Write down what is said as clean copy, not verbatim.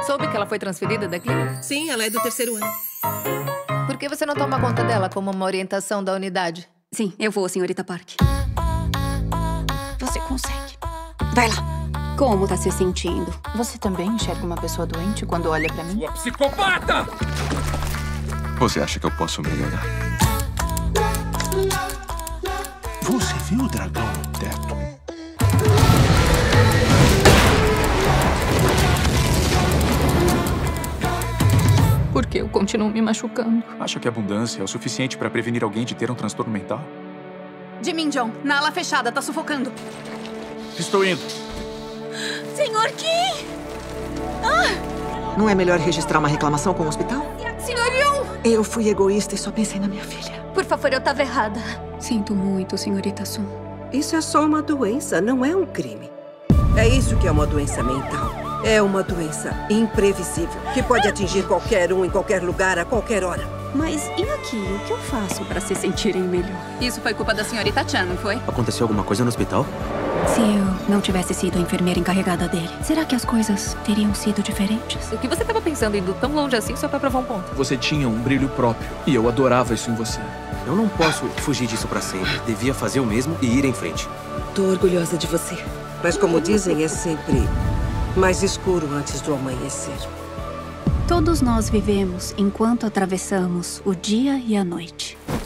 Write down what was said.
Soube que ela foi transferida da clínica? Sim, ela é do 3º ano. Por que você não toma conta dela como uma orientação da unidade? Sim, eu vou, senhorita Park. Você consegue. Vai lá. Como tá se sentindo? Você também enxerga uma pessoa doente quando olha pra mim? Sua psicopata! Você acha que eu posso melhorar? Você viu o dragão no teto? Por que eu continuo me machucando? Acha que a abundância é o suficiente para prevenir alguém de ter um transtorno mental? Jimin Jong, na ala fechada, tá sufocando. Estou indo. Senhor Ki! Não é melhor registrar uma reclamação com o hospital? Senhor Yoon! Eu fui egoísta e só pensei na minha filha. Por favor, eu tava errada. Sinto muito, senhorita Sun. Isso é só uma doença, não é um crime. É isso que é uma doença mental. É uma doença imprevisível, que pode atingir qualquer um, em qualquer lugar, a qualquer hora. Mas e aqui? O que eu faço pra se sentirem melhor? Isso foi culpa da senhorita Chan, não foi? Aconteceu alguma coisa no hospital? Se eu não tivesse sido a enfermeira encarregada dele, será que as coisas teriam sido diferentes? O que você tava pensando indo tão longe assim só pra provar um ponto? Você tinha um brilho próprio e eu adorava isso em você. Eu não posso fugir disso pra sempre. Devia fazer o mesmo e ir em frente. Tô orgulhosa de você. Mas como dizem, é sempre mais escuro antes do amanhecer. Todos nós vivemos enquanto atravessamos o dia e a noite.